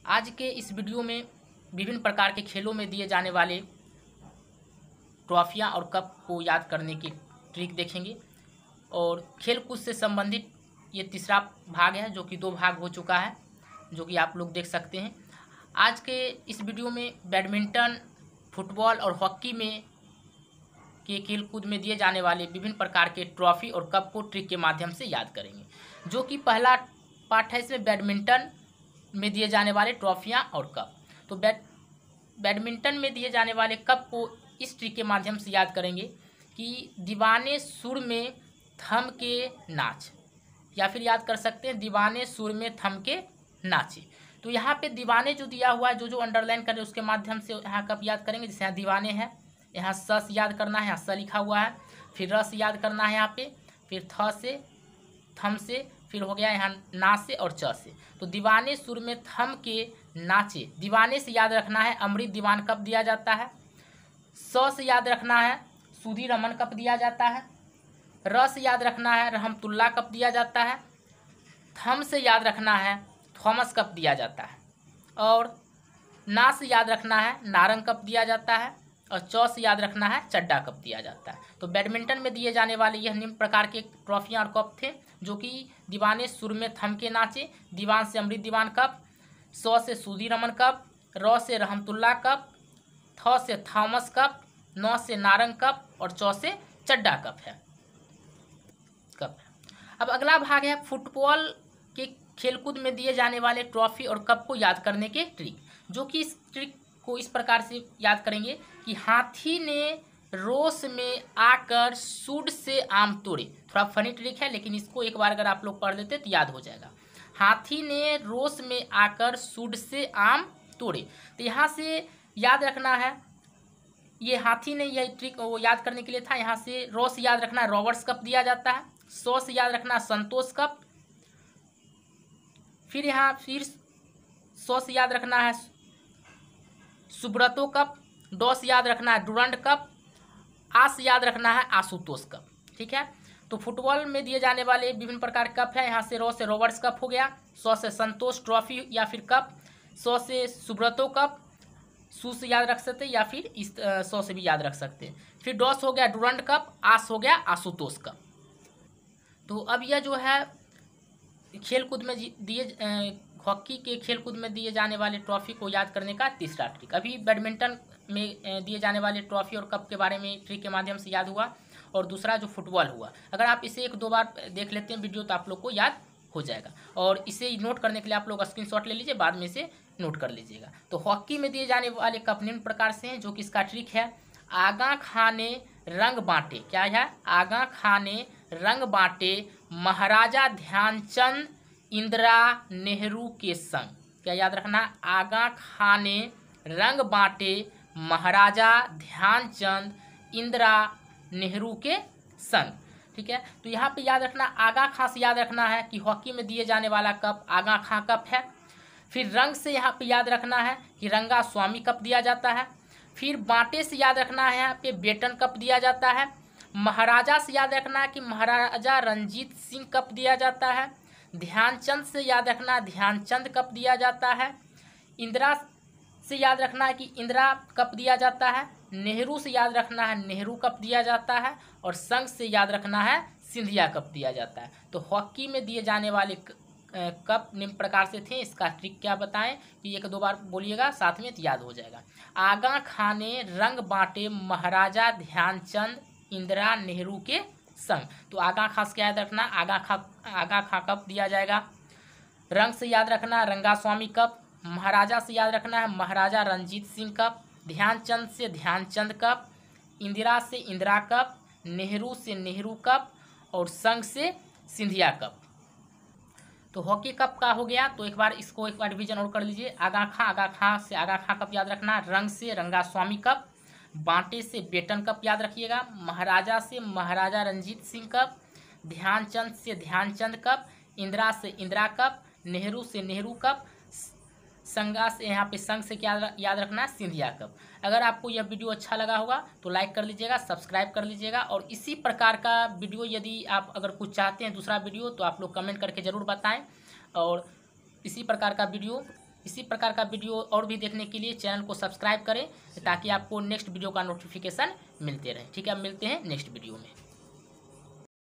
आज के इस वीडियो में विभिन्न प्रकार के खेलों में दिए जाने वाले ट्रॉफियां और कप को याद करने की ट्रिक देखेंगे। और खेल कूद से संबंधित ये तीसरा भाग है, जो कि 2 भाग हो चुका है, जो कि आप लोग देख सकते हैं। आज के इस वीडियो में बैडमिंटन, फुटबॉल और हॉकी में के खेल कूद में दिए जाने वाले विभिन्न प्रकार के ट्रॉफी और कप को ट्रिक के माध्यम से याद करेंगे। जो कि पहला पार्ट है, इसमें बैडमिंटन में दिए जाने वाले ट्रॉफियां और कप। तो बैडमिंटन में दिए जाने वाले कप को इस ट्रिक के माध्यम से याद करेंगे कि दीवाने सुर में थम के नाच, या फिर याद कर सकते हैं दीवाने सुर में थम के नाचे। तो यहाँ पे दीवाने जो दिया हुआ है, जो अंडरलाइन करें उसके माध्यम से यहाँ कब याद करेंगे। जैसे यहाँ दीवाने हैं, यहाँ स याद करना है, यहाँ स लिखा हुआ है, फिर रस याद करना है यहाँ पे, फिर थ से, थम से, फिर हो गया यहाँ ना से और च से। तो दीवाने सुर में थम के नाचे, दीवाने से याद रखना है अमृत दीवान कब दिया जाता है। स से याद रखना है सुधी रमन कब दिया जाता है। र से याद रखना है रहमतुल्ला कब दिया जाता है। थम से याद रखना है थॉमस कब दिया जाता है। और ना से याद रखना है नारंग कब दिया जाता है। और च से याद रखना है चड्डा कब दिया जाता है। तो बैडमिंटन में दिए जाने वाले यह निम्न प्रकार के ट्रॉफियां और कप थे, जो कि दीवाने सुर में थम के नाचे, दीवान से अमृत दीवान कप, स से सुधी रमन कप, र से रहमतुल्ला कप, थ से थॉमस कप, न से नारंग कप और च से चड्डा कप है। अब अगला भाग है फुटबॉल के खेलकूद में दिए जाने वाले ट्रॉफी और कप को याद करने के ट्रिक। जो कि इस ट्रिक को इस प्रकार से याद करेंगे कि हाथी ने रोस में आकर सूंड से आम तोड़े। थोड़ा फनी ट्रिक है, लेकिन इसको एक बार अगर आप लोग पढ़ लेते तो याद हो जाएगा। हाथी ने रोस में आकर सूंड से आम तोड़े। तो यहाँ से याद रखना है, ये हाथी ने यह ट्रिक वो याद करने के लिए था। यहाँ से रोस याद रखना है रॉबर्ट्स कप दिया जाता है। सौ से याद रखना संतोष कप। फिर यहाँ फिर 100 से याद रखना है सुब्रतो कप। 2 से याद रखना है डुरंड कप। आ से याद रखना है आशुतोष कप। ठीक है। तो फुटबॉल में दिए जाने वाले विभिन्न प्रकार के कप है। यहाँ से रो से रॉबर्ट्स कप हो गया, 100 से संतोष ट्रॉफी या फिर कप, 100 से सुब्रतो कप, सू से याद रख सकते हैं या फिर इस 100 से भी याद रख सकते हैं। फिर डॉस हो गया डुरंड कप, आस हो गया आशुतोष कप। तो अब यह जो है खेलकूद में दिए हॉकी के खेलकूद में दिए जाने वाले ट्रॉफी को याद करने का तीसरा ट्रिक। अभी बैडमिंटन में दिए जाने वाले ट्रॉफी और कप के बारे में ट्रिक के माध्यम से याद हुआ, और दूसरा जो फुटबॉल हुआ, अगर आप इसे 1-2 बार देख लेते हैं वीडियो तो आप लोग को याद हो जाएगा। और इसे नोट करने के लिए आप लोग स्क्रीनशॉट ले लीजिए, बाद में इसे नोट कर लीजिएगा। तो हॉकी में दिए जाने वाले कप निम्न प्रकार से हैं, जो कि इसका ट्रिक है आगा खाने रंग बांटे। क्या है? आगा खाने रंग बांटे महाराजा ध्यानचंद इंदिरा नेहरू के संग। क्या याद रखना? आगा खाने रंग बांटे महाराजा ध्यानचंद इंदिरा नेहरू के संग। ठीक है। तो यहाँ पे याद रखना आगा खां से याद रखना है कि हॉकी में दिए जाने वाला कप आगा खां कप है। फिर रंग से यहाँ पे याद रखना है कि रंगा स्वामी कप दिया जाता है। फिर बांटे से याद रखना है यहाँ पे बेटन कप दिया जाता है। महाराजा से याद रखना है कि महाराजा रंजीत सिंह कप दिया जाता है। ध्यानचंद से याद रखना ध्यानचंद कप दिया जाता है। इंदिरा से याद रखना है कि इंदिरा कप दिया जाता है। नेहरू से याद रखना है नेहरू कप दिया जाता है। और संघ से याद रखना है सिंधिया कप दिया जाता है। तो हॉकी में दिए जाने वाले कप निम्न प्रकार से थे। इसका ट्रिक क्या बताएं कि 1-2 बार बोलिएगा, साथ में तो याद हो जाएगा। आगा खाने रंग बांटे महाराजा ध्यानचंद इंदिरा नेहरू के संग। तो आगा खास क्या याद रखना? आगा खा कप दिया जाएगा। रंग से याद रखना रंगा स्वामी कप। महाराजा से याद रखना है महाराजा रंजीत सिंह कप। ध्यानचंद से ध्यानचंद कप। इंदिरा से इंदिरा कप। नेहरू से नेहरू कप। और संघ से सिंधिया कप। तो हॉकी कप का हो गया। तो एक बार रिवीजन और कर लीजिए। आगा खां से आगा खां कप याद रखना। रंग से रंगा स्वामी कप। बांटे से बेटन कप याद रखिएगा। महाराजा से महाराजा रंजीत सिंह कप। ध्यानचंद से ध्यानचंद कप। इंदिरा से इंदिरा कप। नेहरू से नेहरू कप। संगा से यहाँ पे संघ से क्या याद रखना? सिंधिया कप। अगर आपको यह वीडियो अच्छा लगा होगा तो लाइक कर लीजिएगा, सब्सक्राइब कर लीजिएगा। और इसी प्रकार का वीडियो यदि आप अगर कुछ चाहते हैं दूसरा वीडियो, तो आप लोग कमेंट करके ज़रूर बताएं। और इसी प्रकार का वीडियो इसी प्रकार का वीडियो और भी देखने के लिए चैनल को सब्सक्राइब करें ताकि आपको नेक्स्ट वीडियो का नोटिफिकेशन मिलते रहे। ठीक है, मिलते हैं नेक्स्ट वीडियो में।